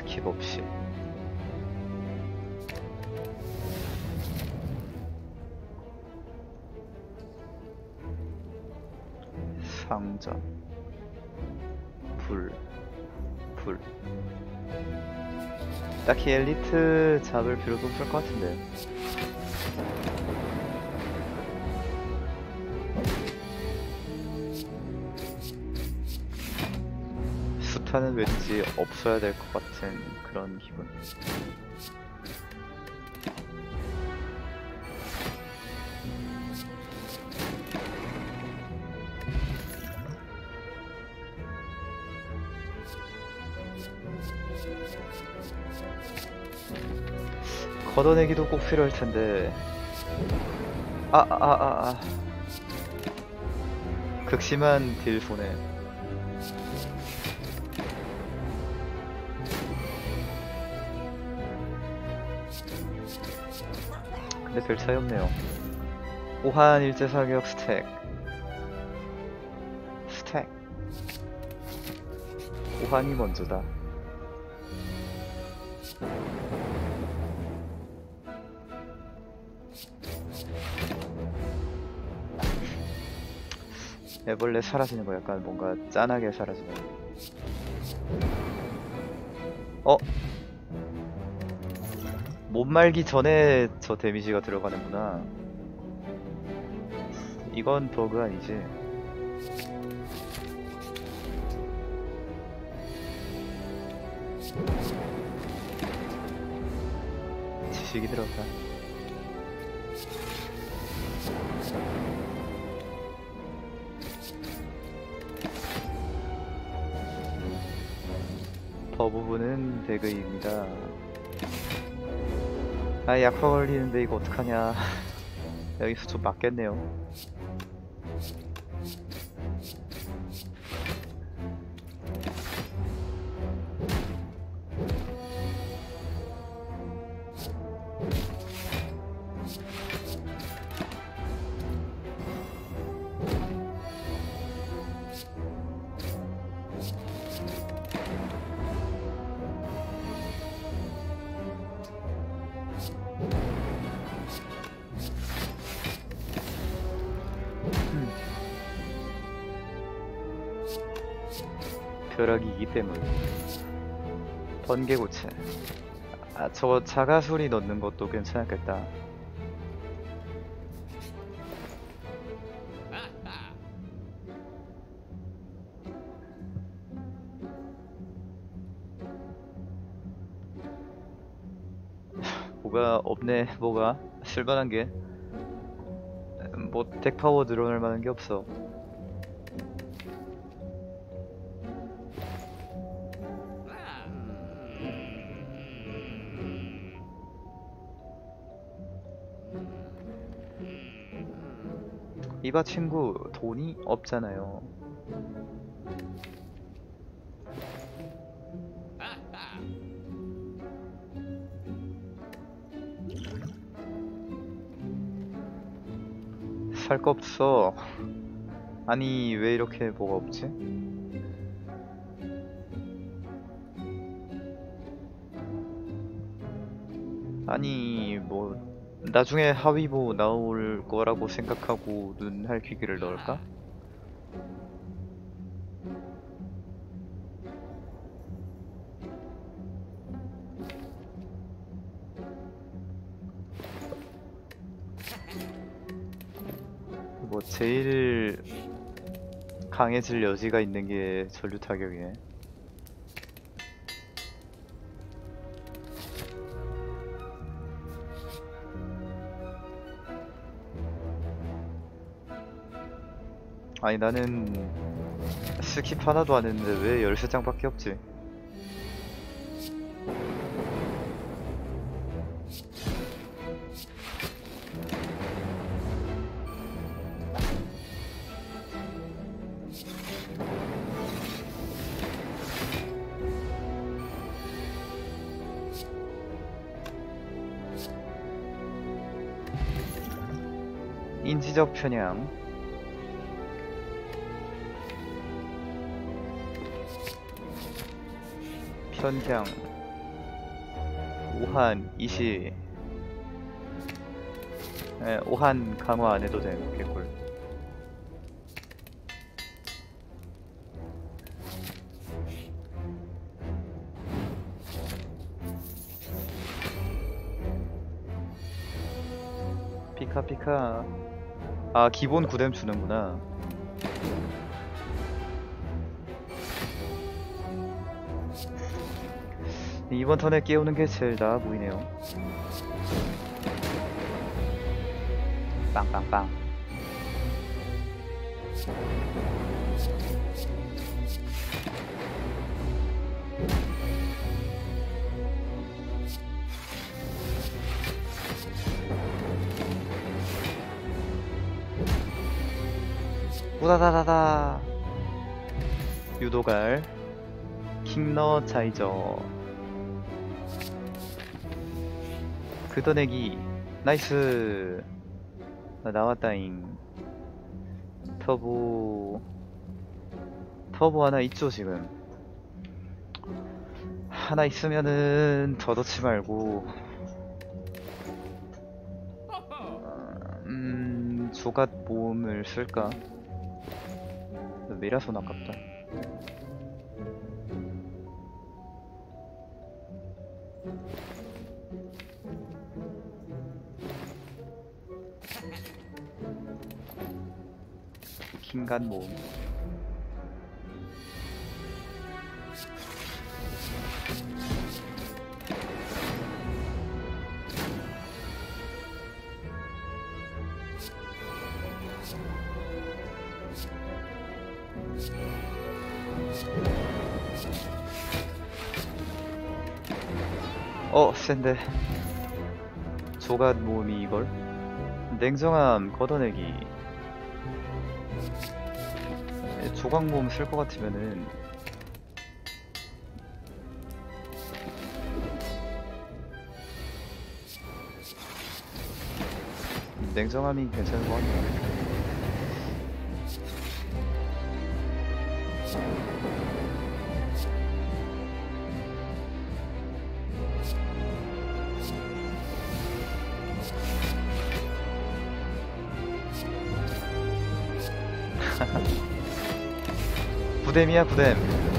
킵 없이. 상자. 불. 딱히 엘리트 잡을 필요도 없을 것 같은데. 수타는 왠지 없어야 될 것 같은 그런 기분. 걷어내기도 꼭 필요할 텐데. 극심한 딜 손해. 근데 별 차이 없네요. 호환 일제사격 스택. 호환이 먼저다. 애벌레 사라지는 거 약간 뭔가 짠하게 사라지네. 못 말기 전에 저 데미지가 들어가는구나. 이건 버그 아니지? 지식이 들어가. 더 부분은 대그입니다. 아, 약화 걸리는데 이거 어떡하냐. 여기서 좀 맞겠네요. 벼락이기 때문. 번개고체. 아, 저거 자가소리 넣는 것도 괜찮았겠다. 뭐가 없네. 뭐가 쓸만한 게 뭐 덱파워 늘어날 만한 게 없어. 이봐 친구, 돈이 없잖아요. 살 거 없어. 아니 왜 이렇게 뭐가 없지? 아니 뭐 나중에 하위보 나올 거라고 생각하고 눈할 기기를 넣을까? 뭐 제일 강해질 여지가 있는 게 전류 타격이네. 아니 나는 스킵 하나도 안 했는데 왜 13장밖에 없지? 인지적 편향. 편향. 오한 이시. 오한 강화 안 해도 돼. 개꿀. 피카 피카. 아, 기본 9뎀 주는구나. 이번 턴에 깨우는 게 제일 나아 보이네요. 빵빵빵. 우다다다다. 유도갈. 킹너 차이저. 걷어내기. 나이스. 나왔다잉. 터보 하나 있죠 지금. 하나 있으면은 더 넣지 말고 조갓 모음을 쓸까? 메라손 아깝다. 킹간 모음. 센데. 조갓 모음이 이걸? 냉정함 걷어내기. 조각 모음 쓸 것 같으면은 냉정함이 괜찮은 것 같네. 부뎀이야 부뎀.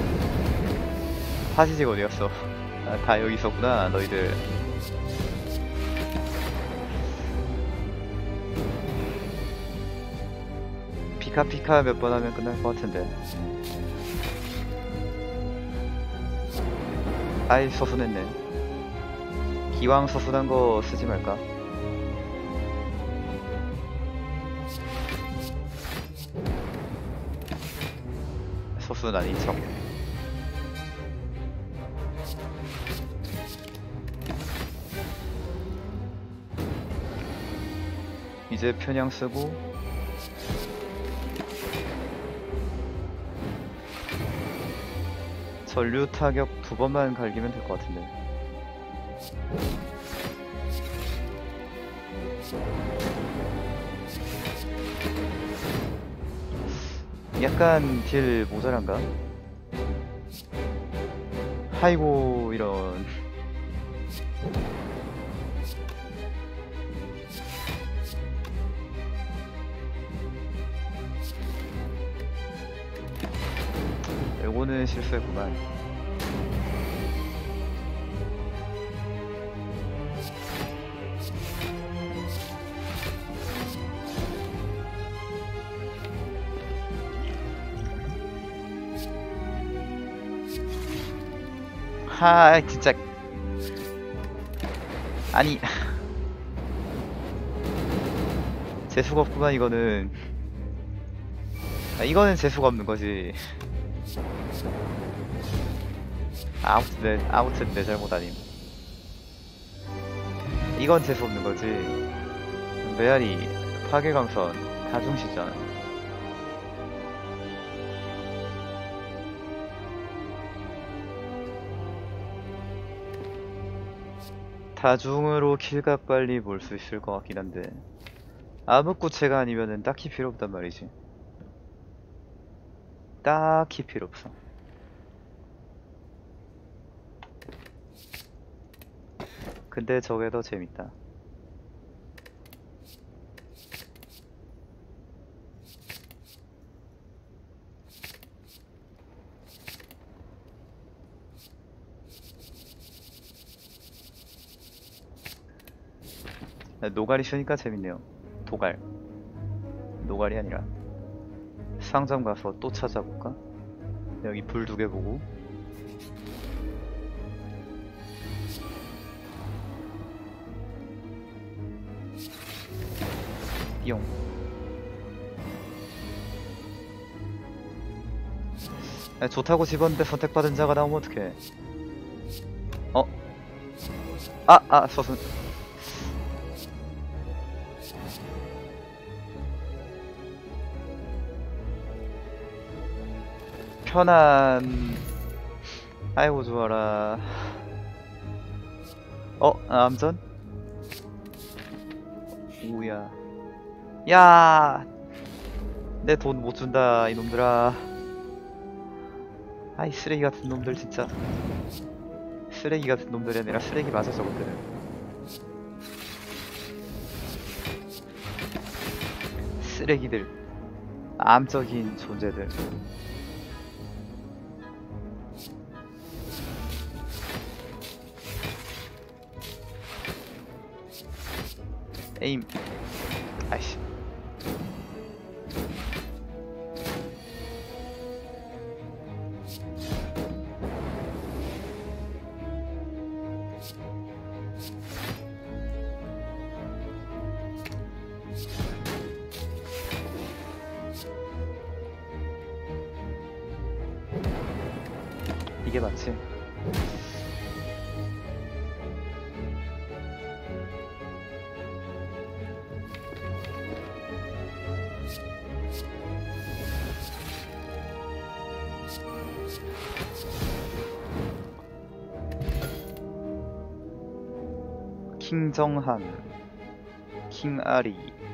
파지직 어디갔어? 아, 다 여기 있었구나 너희들. 피카피카 몇 번 하면 끝날 것 같은데. 아이 서순했네. 기왕 서순한 거 쓰지 말까? 서순 아닌 척. 이제 편향 쓰고 전류 타격 2번만 갈기면 될 것 같은데. 약간 딜 모자란가? 아이고 이런. 요거는 실수했구만. 하 진짜. 아니 재수가 없구만 이거는. 이거는 재수가 없는 거지. 아무튼 내 잘못 아님. 이건 재수 없는 거지. 메아리 파괴강선 다중시전. 다중으로 킬각 빨리 볼 수 있을 것 같긴 한데 암흑구체가 아니면은 딱히 필요 없단 말이지. 딱히 필요 없어. 근데 저게 더 재밌다. 노가리 쉬니까 재밌네요. 도갈. 노가리 아니라. 상점 가서 또 찾아볼까? 여기 불 2개 보고. 띠용. 좋다고 집었는데 선택받은 자가 나오면 어떡해. 서순. 편안. 아이고 좋아라. 암전? 오야. 야! 내 돈 못 준다 이놈들아. 아이 쓰레기 같은 놈들 진짜. 쓰레기 같은 놈들이 아니라 쓰레기 맞아 저것들은. 쓰레기들. 암적인 존재들. 에임. 아이씨. 이게 맞지? 킹정한, 킹아리.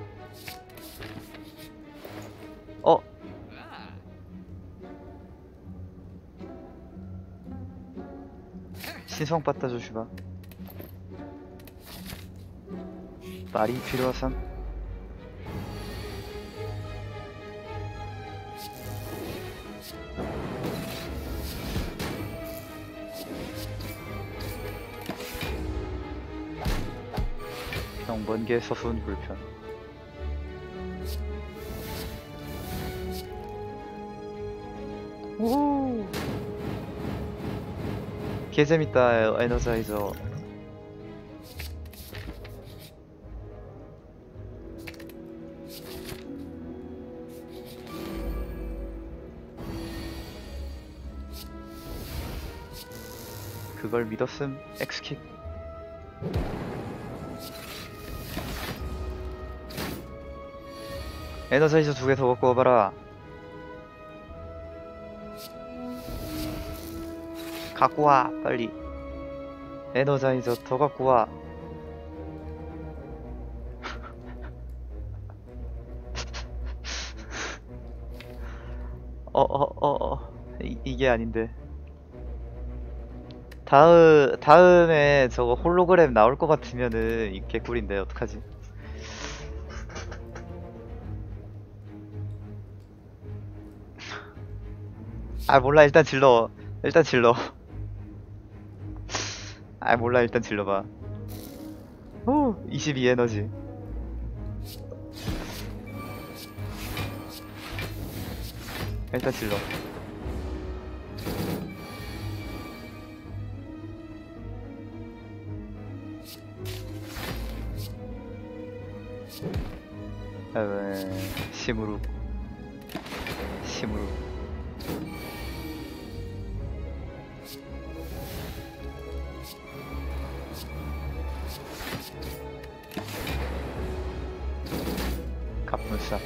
신성 받다 주시바. 말이 필요하삼. 병번개 서순 불편. 오. 개재밌다 에너자이저. 그걸 믿었음. 엑스킥. 에너자이저 2개 더 갖고 와봐라. 갖고와 빨리. 에너자이저 더 갖고와. 이게 아닌데. 다음에 저거 홀로그램 나올 것 같으면은 이 개꿀인데 어떡하지? 아 몰라 일단 질러. 일단 질러. 아 몰라 일단 질러봐. 오 22 에너지. 일단 질러. 심으로. 심으로. 갑분싸.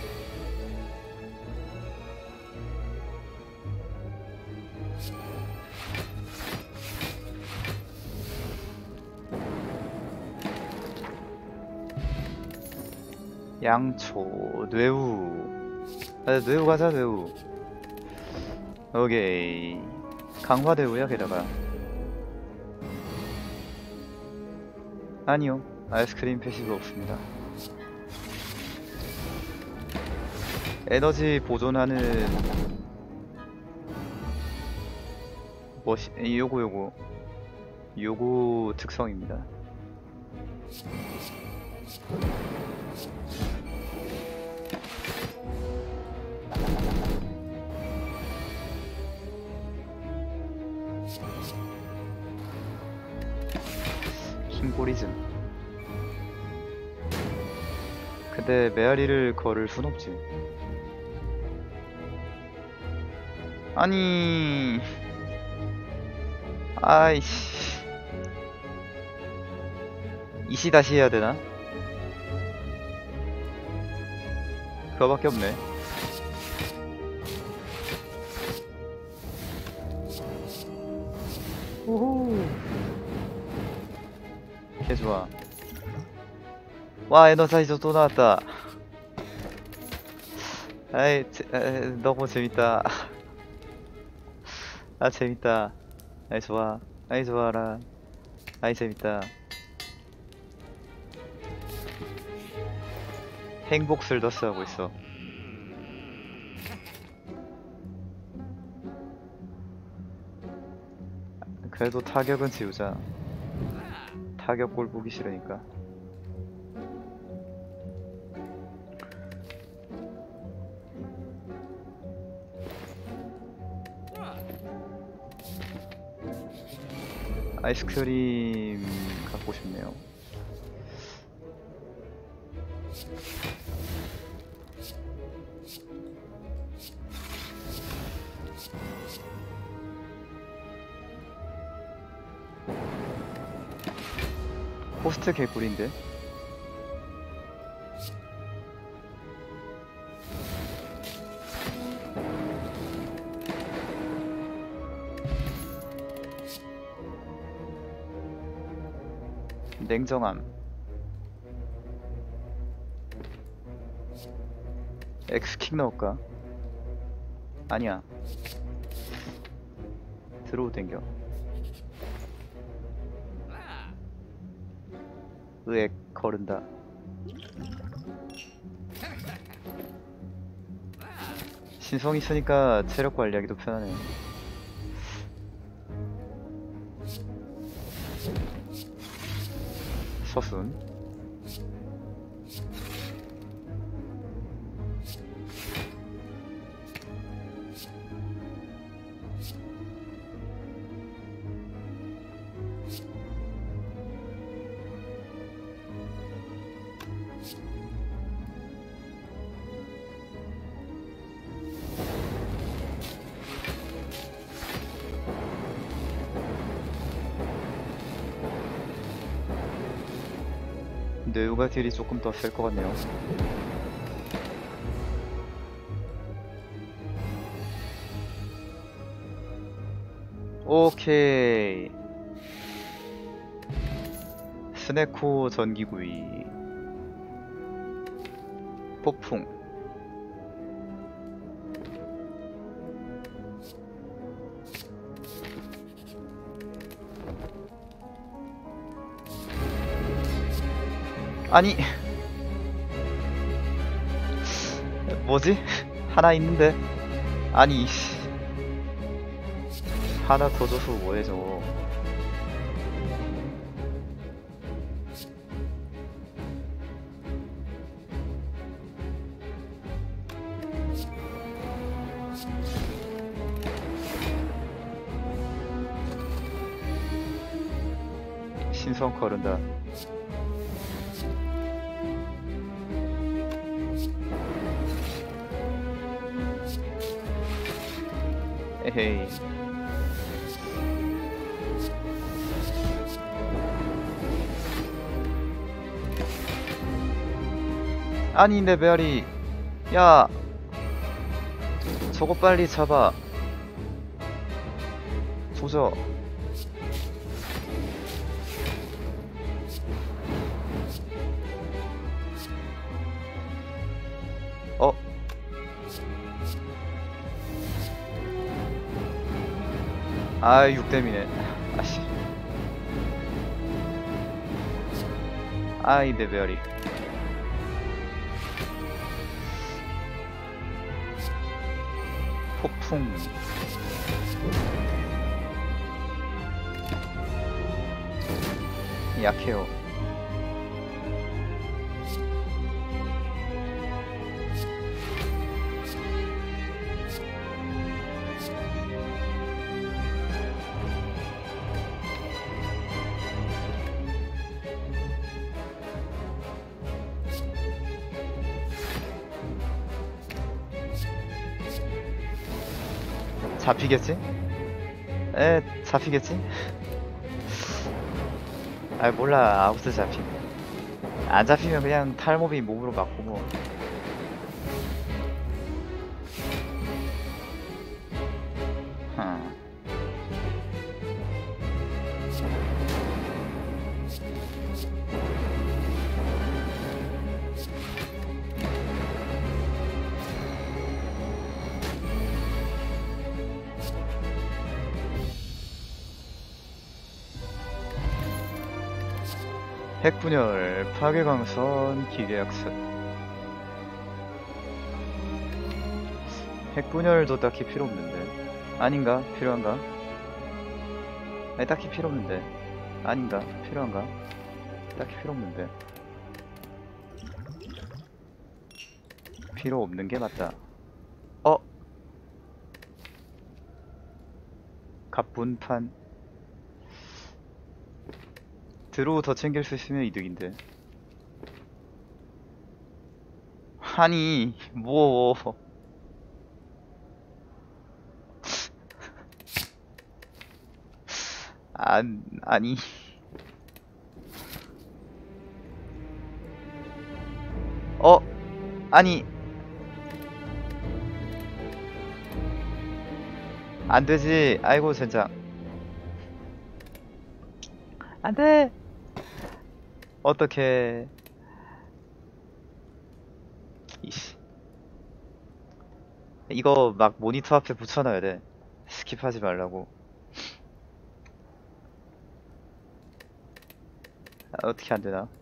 양초, 뇌우. 뇌우 가자, 뇌우. 오케이. 강화뇌우야, 게다가. 아니요, 아이스크림 패시브 없습니다. 에너지 보존하는 요거 특성입니다. 킹고리즘. 근데 메아리를 걸을 순 없지. 아니, 아이씨, 이시 다시 해야 되나? 그거밖에 없네. 오호, 개 좋아. 와, 에너사이저 또 나왔다. 아이, 너무 재밌다. 아, 재밌다. 아이, 좋아. 아이, 좋아라. 아이, 재밌다. 행복 슬더스 하고 있어. 그래도 타격은 지우자. 타격 꼴 보기 싫으니까. 아이스크림 갖고 싶네요. 호스트 개꿀인데? 냉정함. X킥 넣을까? 아니야. 드로우 땡겨. 으액 거른다. 신성 있으니까 체력 관리하기도 편하네. 서순. 뇌우가 딜이 조금 더 셀 것 같네요. 오케이. 스네코 전기구이. 폭풍. 아니, 뭐지? 하나 있는데. 아니, 하나 더 줘서 뭐해 저거. 신성 거른다. 에헤이. 아니 내 메아리. 야, 저거 빨리 잡아. 조져. 어? 아, 6댐이네. 아씨. 아이데베어리. 폭풍. 약해요. 잡히겠지? 잡히겠지? 아 몰라. 아무튼 잡히네. 안 잡히면 그냥 탈모비 몸으로 맞고 뭐. 핵분열, 파괴광선, 기계약습. 핵분열도 딱히 필요 없는데. 아닌가? 필요한가? 아니, 딱히 필요 없는데. 아닌가? 필요한가? 딱히 필요 없는데. 필요 없는 게 맞다. 갑분판. 드로우 더 챙길 수 있으면 이득인데. 아니 뭐 아니 아니 안되지. 아이고 젠장. 안돼. 어떡해. 이씨. 이거 막 모니터 앞에 붙여놔야 돼. 스킵하지 말라고. 어떻게 안 되나?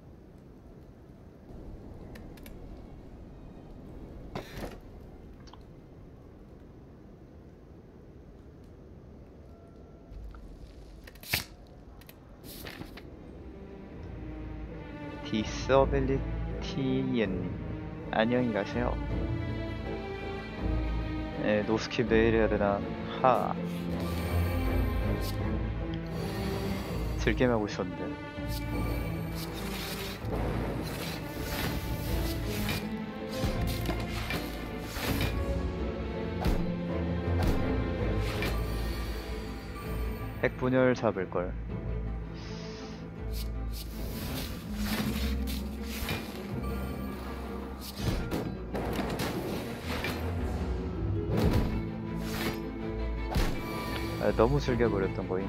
디서빌리티엔님 안녕히 가세요. 네, 노스킵 내일 해야 되나? 하. 즐겜 하고 있었는데. 핵분열 잡을걸. 너무 즐겨버렸던 거임.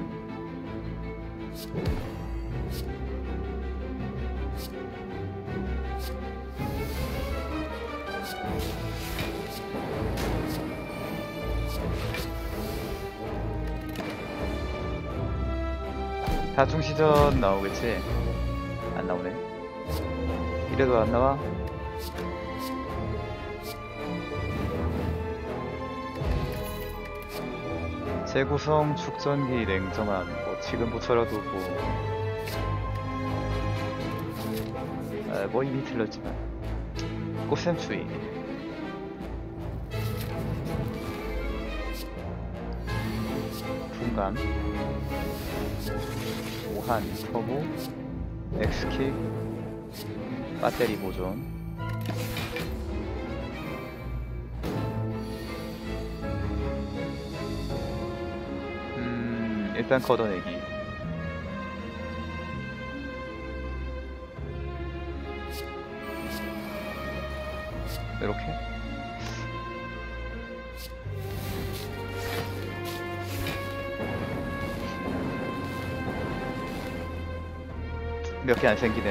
다중시전 나오겠지? 안 나오네. 이래도 안 나와? 재구성 축전기 냉정함. 뭐 지금부터라도 뭐 이미 틀렸지만 꽃샘추위. 분간 오한 터보 엑스킥 배터리 보존. 일단 걷어내기. 이렇게 몇 개 안 생기네.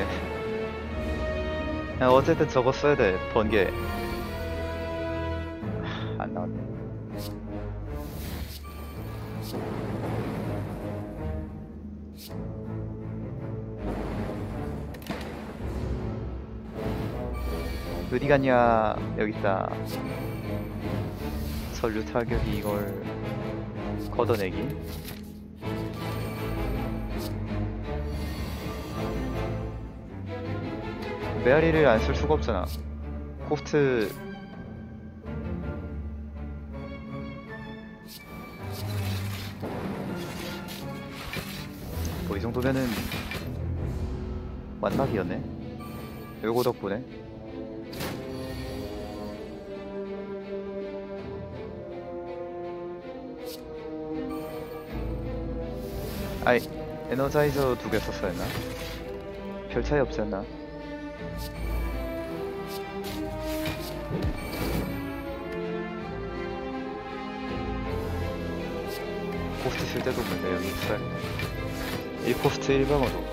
어쨌든 저거 써야 돼. 번개. 안 나왔네. 어디 갔냐? 여기 있다. 전류 타격이 이걸 걷어내기. 메아리를 안 쓸 수가 없잖아. 코스트 뭐 이 정도면은 완막이었네. 요거 덕분에. 아이, 에너자이저 2개 썼어야 했나? 별 차이 없지 않나? 코스트 쓸 데도 없는데 여기 써야겠네. 1코스트 1방어도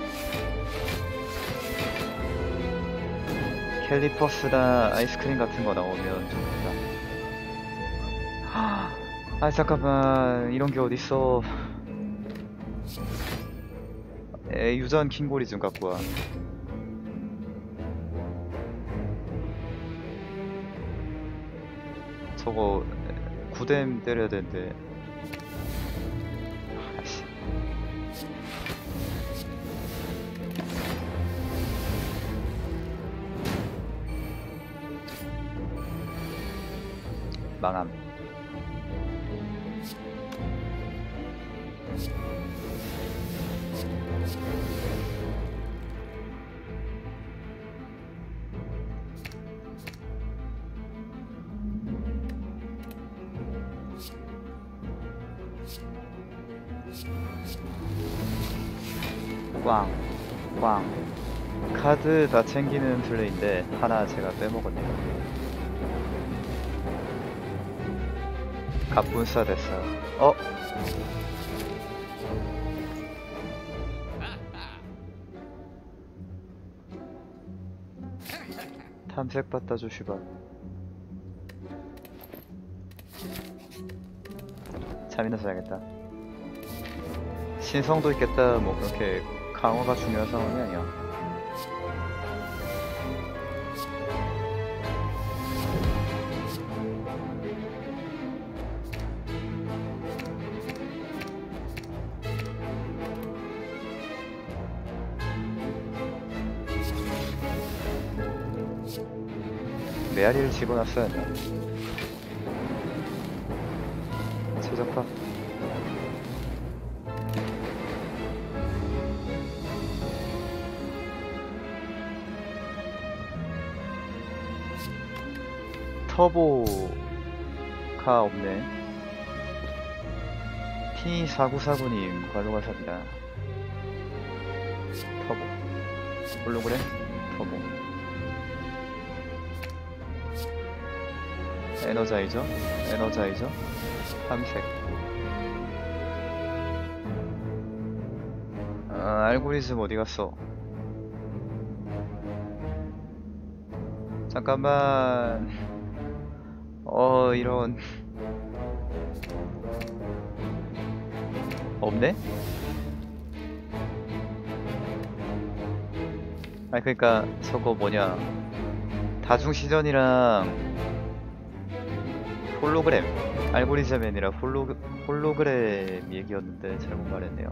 캘리퍼스나 아이스크림 같은 거 나오면 좋겠다. 아 잠깐만, 이런 게 어딨어. 유전 킹고리 좀 갖고 와. 저거 9뎀 때려야 되는데. 아씨. 망함. 꽝, 꽝. 카드 다 챙기는 플레이인데 하나 제가 빼먹었네요. 갑분싸 됐어요. 어? 탐색받다 조시바. 잠이나 자야겠다. 신성도 있겠다. 뭐 그렇게 강화가 중요한 상황이 아니야. 메아리를 집어넣었어야 했나? 최적화. 터보가 없네. T4949님 관로가사입니다. 터보 홀로그램 터보 에너자이저 에너자이저 탐색. 알고리즘 어디 갔어? 잠깐만. 이런. 없네? 아니 그니까 저거 뭐냐, 다중시전이랑 홀로그램, 알고리즘이 아니라 홀로그램 얘기였는데 잘못 말했네요.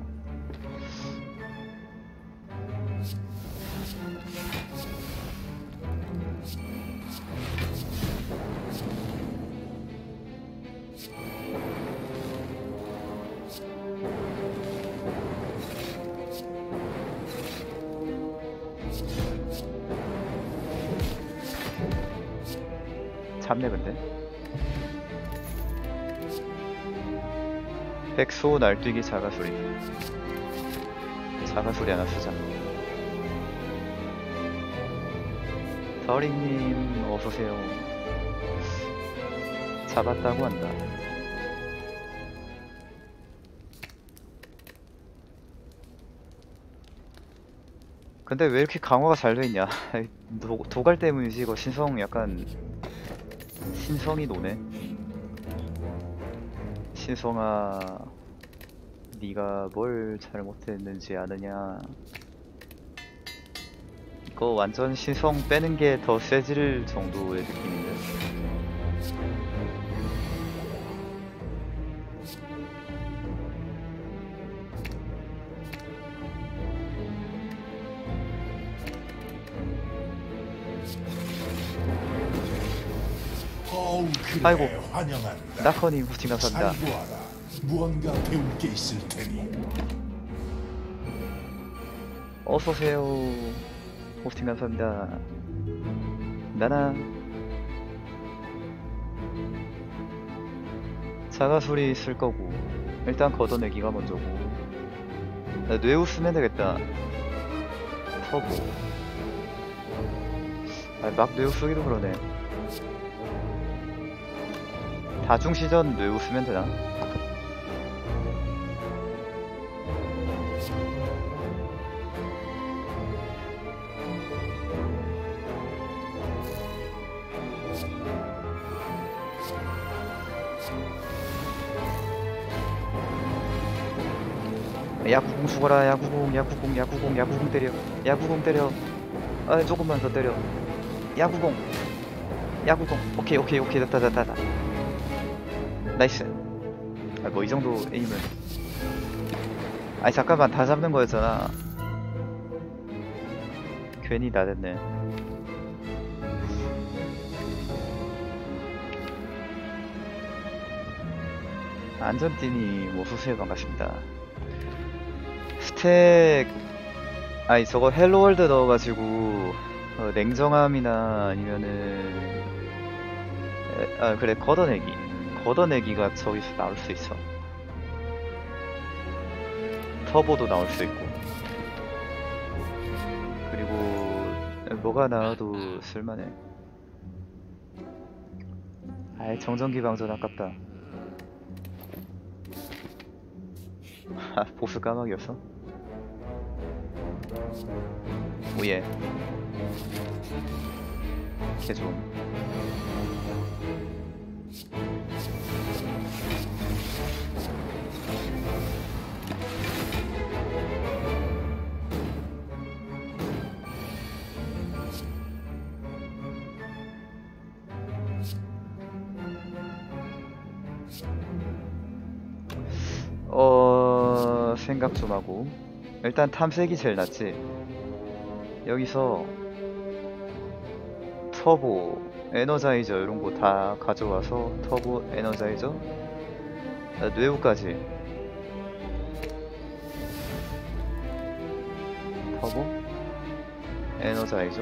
잡네 근데. 백소 날뛰기 자가소리. 자가소리 하나 쓰자. 더링님 어서오세요. 잡았다고 한다. 근데 왜 이렇게 강화가 잘 돼있냐. 도갈 때문이지. 이거 신성 약간 신성이 노네. 신성아, 네가 뭘 잘못했는지 아느냐. 그거 완전 신성 빼는 게 더 세질 정도의 느낌인데. 그래, 아이고, 환영한다. 나커님 호스팅 잘 감사합니다. 보아라. 무언가 배울 게 있을 테니. 어서오세요. 호스팅 감사합니다. 나나. 자가소리 쓸 거고, 일단 걷어내기가 먼저고. 나 뇌우 쓰면 되겠다. 터보. 막 뇌우 쓰기도 그러네. 다중시전 뇌우 쓰면 되나? 야구공 죽어라. 야구공 때려. 야구공 때려. 아, 조금만 더 때려. 야구공. 오케이. 됐다. 나이스. 뭐 이 정도 에임은. 아니 잠깐만, 다 잡는 거였잖아. 괜히 나댔네. 안전띠니 어서오세요. 반갑습니다. 스택, 아니 저거 헬로월드 넣어가지고 냉정함이나 아니면은 그래, 걷어내기가 저기서 나올 수 있어. 터보도 나올 수 있고. 그리고 뭐가 나와도 쓸만해. 아이, 정전기 방전 아깝다. 보스 까마귀였어? 오예. 개좋음. 생각 좀 하고. 일단 탐색이 제일 낫지. 여기서 터보, 에너자이저 이런 거 다 가져와서 터보, 에너자이저, 뇌우까지. 터보, 에너자이저,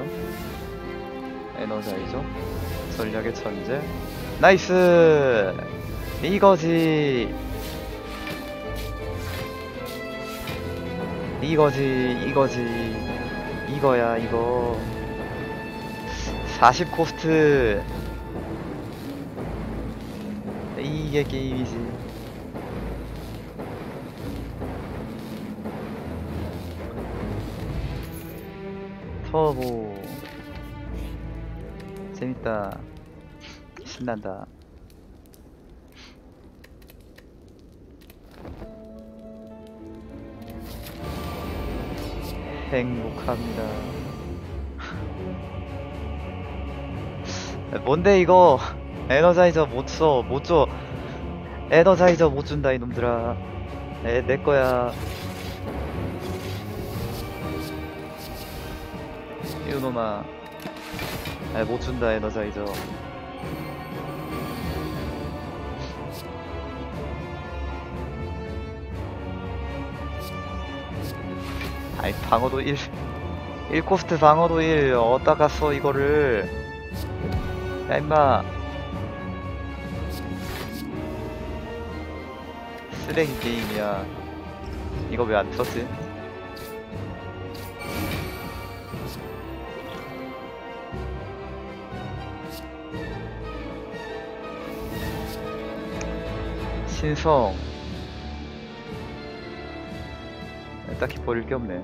전략의 천재. 나이스! 이거지. 이거야, 이거. 40 코스트. 이게 게임이지. 터보. 재밌다. 신난다. 행복합니다. 뭔데 이거? 에너자이저 못줘. 에너자이저 못준다 이놈들아. 내거야. 이놈아. 못준다 에너자이저. 아이, 방어도 1코스트 방어도 1 어디다가 써 이거를. 야 임마, 쓰레기 게임이야. 이거 왜 안 썼지? 신성 딱히 버릴 게 없네.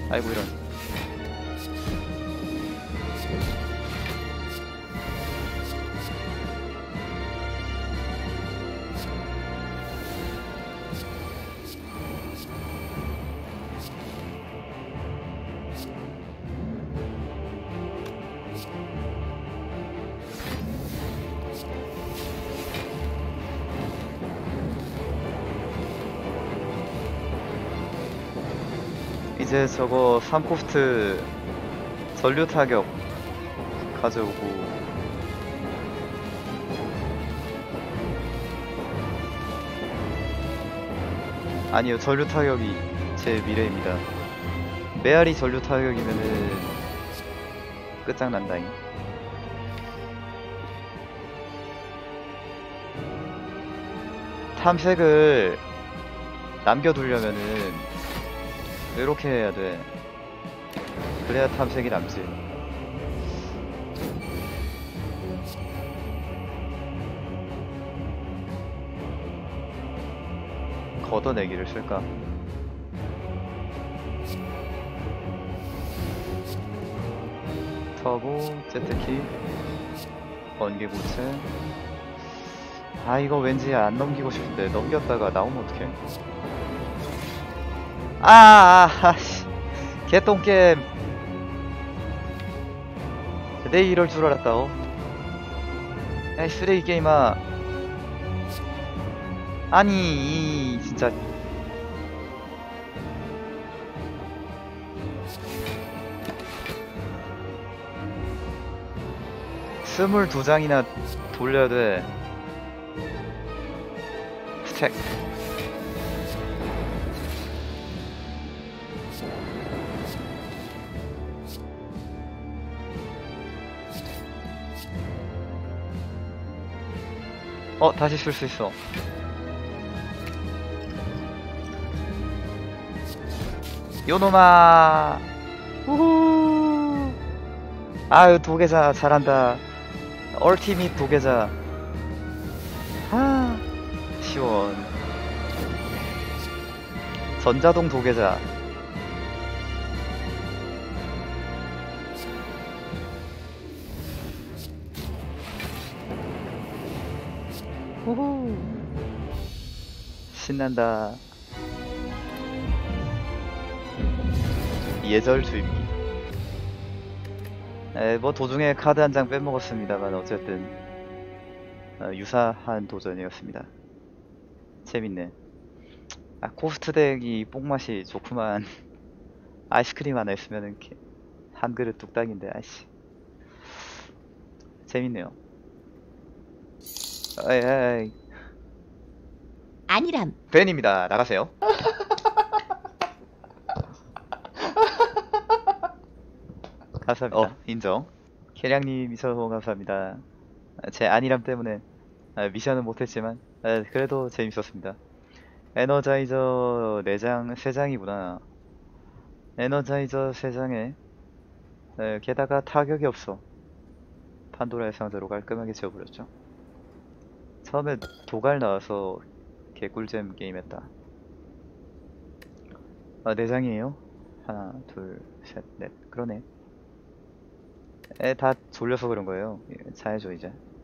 아이고 이런. 이제 저거 3코스트 전류 타격 가져오고 아니요, 전류 타격이 제 미래입니다. 메아리 전류 타격이면은 끝장난다잉. 탐색을 남겨두려면은 이렇게 해야 돼. 그래야 탐색이 남지. 걷어내기를 쓸까? 터보, 제트키, 번개고체. 아, 이거 왠지 안 넘기고 싶은데 넘겼다가 나오면 어떡해. 씨. 개똥겜. 내 이럴 줄 알았다, 야이 쓰레기 게임아. 아니, 진짜. 스물두 장이나 돌려야 돼. 스택. 다시 쓸 수 있어. 요놈아. 우후. 아유, 도계자 잘한다. 얼티밋 도계자. 시원. 전자동 도계자. 우후. 신난다. 예절 주입기. 뭐 도중에 카드 한 장 빼먹었습니다만 어쨌든 유사한 도전이었습니다. 재밌네. 코스트 덱이 뽕맛이 좋구만. 아이스크림 하나 있으면은 한 그릇 뚝딱인데. 아이씨. 재밌네요. 에이. 아니람. 벤입니다. 나가세요. 감사합니다. 인정. 캐량님이셔서 감사합니다. 제 안일함 때문에 미션은 못했지만 그래도 재밌었습니다. 에너자이저 4장, 3장이구나. 에너자이저 3장에 게다가 타격이 없어. 판도라의 상자로 깔끔하게 지어버렸죠. 처음에 도갈 나와서 개꿀잼 게임했다. 4장이에요? 하나, 둘, 셋, 넷. 그러네. 다 졸려서 그런 거예요. 잘해줘 이제.